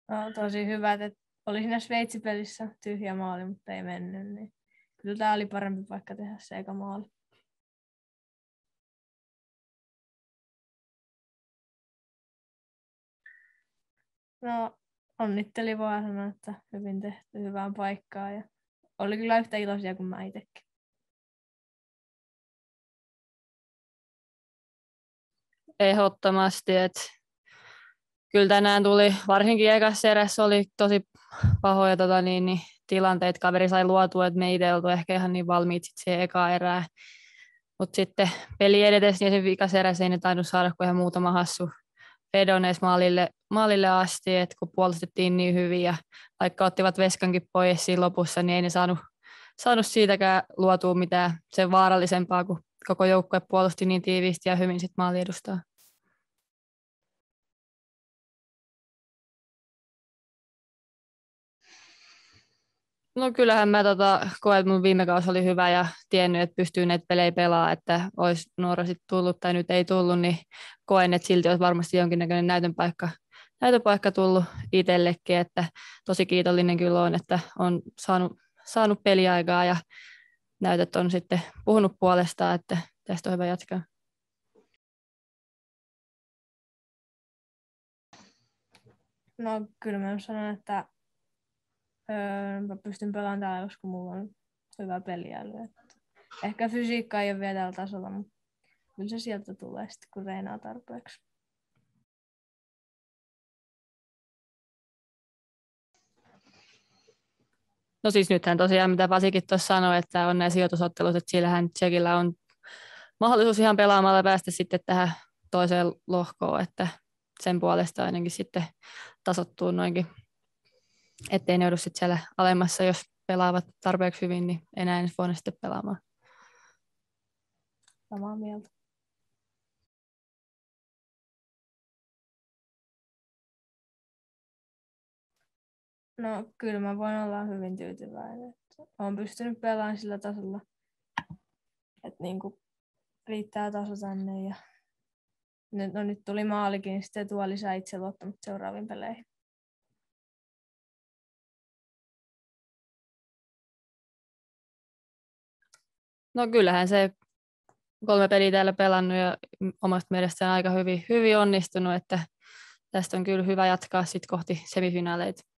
No, tosi hyvät, että oli siinä Sveitsi-pelissä tyhjä maali, mutta ei mennyt. Niin kyllä tämä oli parempi paikka tehdä se eka maali. No, onnittelin vaan sanoa, että hyvin tehty, hyvään paikkaan. Ja oli kyllä yhtä iloisia kuin mä itsekin. Ehdottomasti, että kyllä tänään tuli, varsinkin ekassa erässä oli tosi pahoja tilanteita. Kaveri sai luotua, että me ei itse oltu ehkä ihan niin valmiit siihen ekaan erään. Mutta sitten peli edetessä, niin se vikassa erässä ei ne tainnut saada kuin ihan muutama hassu Fedones maalille asti, että kun puolustettiin niin hyvin ja vaikka ottivat veskankin pois siinä lopussa, niin ei ne saanut siitäkään luotua mitään sen vaarallisempaa, kun koko joukkue puolusti niin tiiviisti ja hyvin sit maali edustaa. No kyllähän mä koen, että mun viime kausi oli hyvä ja tiennyt, että pystyy näitä pelejä pelaamaan, että olisi Noora sitten tullut tai nyt ei tullut, niin koen, että silti olisi varmasti jonkinnäköinen näytönpaikka tullut itsellekin, että tosi kiitollinen kyllä on, että on saanut peliaikaa ja näytöt on sitten puhunut puolestaan, että tästä on hyvä jatkaa. No kyllä mä sanon, että mä pystyn pelaamaan täällä, koska mulla on hyvä peliäly. Ehkä fysiikka ei ole vielä tällä tasolla, mutta kyllä se sieltä tulee sitten, kun reinaa tarpeeksi. No siis nythän tosiaan, mitä Pasikin tuossa sanoi, että on nämä sijoitusottelut, että sillähän Tsekillä on mahdollisuus ihan pelaamalla päästä sitten tähän toiseen lohkoon, että sen puolesta ainakin sitten tasottuu noinkin, ettei ne joudu sitten siellä alemmassa, jos pelaavat tarpeeksi hyvin, niin enää ensi vuonna sitten pelaamaan. Samaa mieltä. No kyllä mä voin olla hyvin tyytyväinen. Olen pystynyt pelaamaan sillä tasolla, että niinku riittää taso tänne. Ja nyt tuli maalikin, niin sitten tuo lisää itseluottamusta seuraaviin peleihin. No kyllähän se 3 peliä täällä pelannut ja omasta mielestään aika hyvin onnistunut, että tästä on kyllä hyvä jatkaa sitten kohti semifinaaleita.